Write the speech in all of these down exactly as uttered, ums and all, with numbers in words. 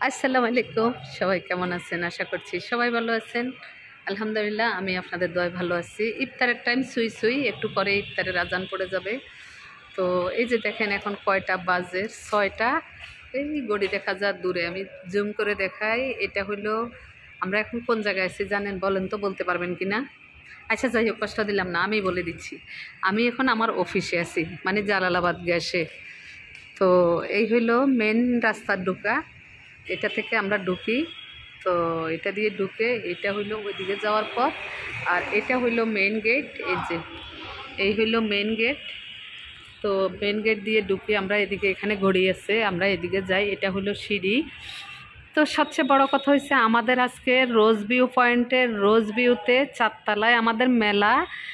আসসালামু আলাইকুম, সবাই কেমন আছেন? আশা করছি সবাই ভালো আছেন। আলহামদুলিল্লাহ, আমি আপনাদের দোয়ায় ভালো আছি। ইফতারের টাইম সুই সুই একটু পরে ইফতারের আজান পড়ে যাবে। তো এই যে দেখেন এখন কয়টা বাজে, ছয়টা। এই গড়ি দেখা যায় দূরে, আমি জুম করে দেখাই। এটা হইলো, আমরা এখন কোন জায়গায় আছি জানেন? বলেন তো, বলতে পারবেন কি না? আচ্ছা যাই হোক, কষ্ট দিলাম না, আমি বলে দিচ্ছি। আমি এখন আমার অফিসে আছি, মানে জালালাবাদ গ্যাসে। তো এই হইলো মেন রাস্তার ঢোকা, এটা থেকে আমরা ঢুকি। তো এটা দিয়ে ঢুকে এটা হইলো ওইদিকে যাওয়ার পথ, আর এটা হইলো মেন গেট। এই যে এই হইলো মেন গেট। তো মেন গেট দিয়ে ঢুকি আমরা, এদিকে এখানে ঘড়ি আছে, আমরা এদিকে যাই। এটা হইলো সিঁড়ি। তো সবচেয়ে বড় কথা হচ্ছে আমাদের আজকে রোজ ভিউ পয়েন্টের রোজ ভিউতে চারতলায় আমাদের মেলা।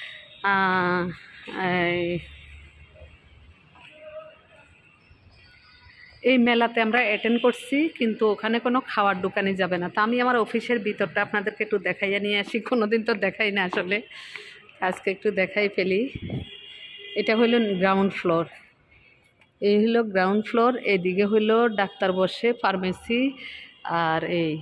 এই মেলাতে আমরা অ্যাটেন্ড করছি, কিন্তু ওখানে কোনো খাওয়ার দোকানে যাবে না। তো আমি আমার অফিসের ভিতরটা আপনাদেরকে একটু দেখাইয়া নিয়ে আসি। কোনো দিন তো দেখাই না আসলে, আজকে একটু দেখাই ফেলি। এটা হইল গ্রাউন্ড ফ্লোর, এই হলো গ্রাউন্ড ফ্লোর। এদিকে হইল ডাক্তার বসে, ফার্মেসি। আর এই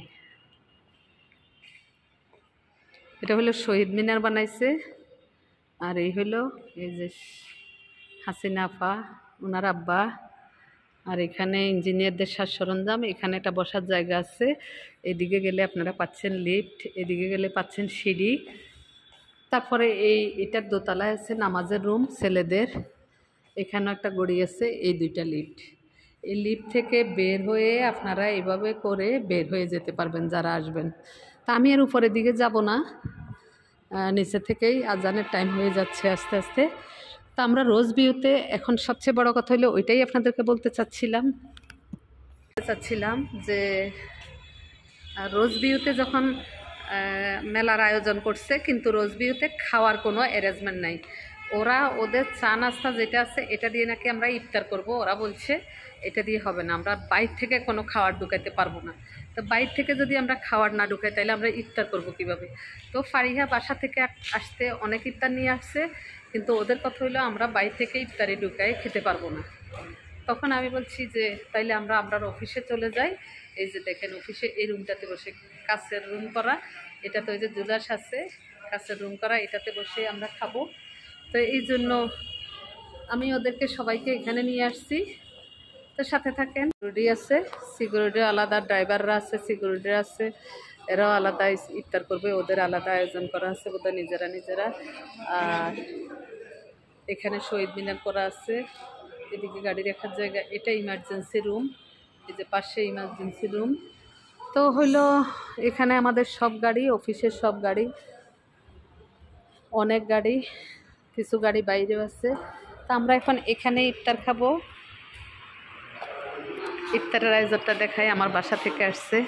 এটা হলো শহীদ মিনার বানাইছে। আর এই হলো এই যে হাসিনা আপা, ওনার আব্বা। আর এখানে ইঞ্জিনিয়ারদের সাজ সরঞ্জাম, এখানে একটা বসার জায়গা আছে। এদিকে গেলে আপনারা পাচ্ছেন লিফট, এদিকে গেলে পাচ্ছেন সিঁড়ি। তারপরে এই এটার দোতলায় আছে নামাজের রুম ছেলেদের। এখানেও একটা গড়ি আছে। এই দুইটা লিফট, এই লিফট থেকে বের হয়ে আপনারা এইভাবে করে বের হয়ে যেতে পারবেন যারা আসবেন। তা আমি আর উপরের দিকে যাব না, নিচে থেকেই আজানের টাইম হয়ে যাচ্ছে আস্তে আস্তে। তা আমরা রোজ ভিউতে এখন সবচেয়ে বড় কথা হলো ওইটাই আপনাদেরকে বলতে চাচ্ছিলাম চাচ্ছিলাম যে রোজ ভিউতে যখন মেলার আয়োজন করছে, কিন্তু রোজ ভিউতে খাওয়ার কোনো অ্যারেঞ্জমেন্ট নাই। ওরা ওদের চা নাস্তা যেটা আছে এটা দিয়ে নাকি আমরা ইফতার করব। ওরা বলছে এটা দিয়ে হবে না, আমরা বাইরে থেকে কোনো খাবার ঢুকাইতে পারবো না। তো বাইরে থেকে যদি আমরা খাবার না ঢুকাই তাহলে আমরা ইফতার করব কিভাবে? তো ফারিহা বাসা থেকে আসতে অনেক ইফতার নিয়ে আসছে, কিন্তু ওদের কথা হইলো আমরা বাইরে থেকে ইফতারি ঢুকাই খেতে পারবো না। তখন আমি বলছি যে তাইলে আমরা আপনার অফিসে চলে যাই। এই যে দেখেন অফিসে এই রুমটাতে বসে, কাছের রুম করা, এটা তো ওই যে জুলাস আছে, কাছের রুম করা, এটাতে বসে আমরা খাবো। তো এই জন্য আমি ওদেরকে সবাইকে এখানে নিয়ে আসছি। তো সাথে থাকেন। সিকিউরিটি আছে, সিকিউরিটি আলাদা, ড্রাইভাররা আছে, সিকিউরিটি আছে, এরাও আলাদা ইফতার করবে, ওদের আলাদা আয়োজন করা আছে বোধহয় নিজেরা নিজেরা। আর এখানে শহীদ মিনার করা আছে, এদিকে গাড়ি রাখার জায়গা, এটা ইমার্জেন্সি রুম, এই যে পাশে ইমার্জেন্সি রুম। তো হইলো এখানে আমাদের সব গাড়ি, অফিসের সব গাড়ি, অনেক গাড়ি, কিছু গাড়ি বাইরেও আছে। তা আমরা এখন এখানে ইফতার খাবো। ইফতারের আয়োজনটা দেখাই, আমার বাসা থেকে আসছে।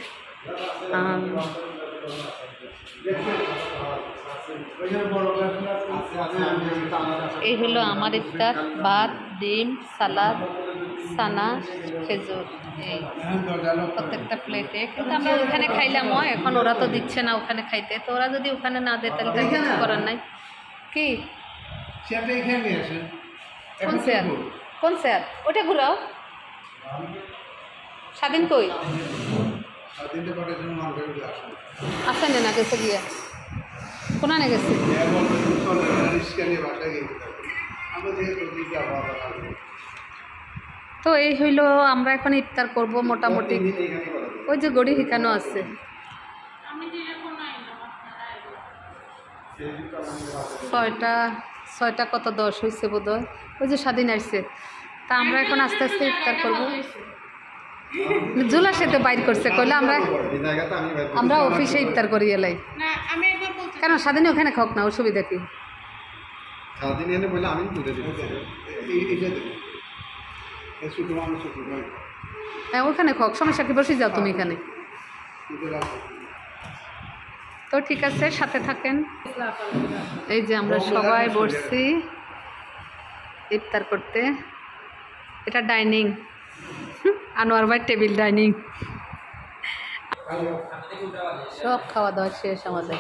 এই হলো আমার ইফতার, ভাত, ডিম, সালাদ, সানা, খেজুর, এই প্রত্যেকটা প্লেটে। কিন্তু আমরা ওখানে খাইলামও, এখন ওরা তো দিচ্ছে না ওখানে খাইতে। তো ওরা যদি ওখানে না দেয় তাহলে কিছু করার নাই। কি কোন স্যার? কোন স্যার? ওটা ঘুরাও। স্বাধীন কই আসেন না, গেছে গিয়া কোনানে গেছে। তো এই হইলো আমরা এখন ইফতার করব মোটামুটি। ওই যে গড়ি হিকানো আছে, ছয়টা ছয়টা কত দশ হয়েছে বোধ হয়। ওই যে স্বাধীন আসছে। তা আমরা এখন আস্তে আস্তে ইফতার করবো। জুলা সাথে বাইর করছে, কইলে আমরা আমরা অফিসে ইফতার করি এলাই। কেন স্বাধীন ওখানে খাওক না, অসুবিধা কি? হ্যাঁ ওখানে খাওক, সমস্যা কি? বসে যাও তুমি এখানে। তো ঠিক আছে, সাথে থাকেন। এই যে আমরা সবাই বসছি ইফতার করতে। এটা ডাইনিং, আনোয়ার ভাই টেবিল ডাইনিং। সব খাওয়া দাওয়া শেষ আমাদের,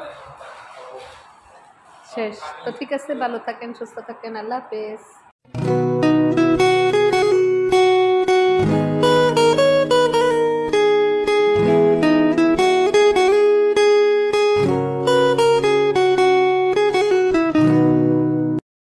শেষ। তো ঠিক আছে, ভালো থাকেন, সুস্থ থাকেন, আল্লাহ হাফেজ।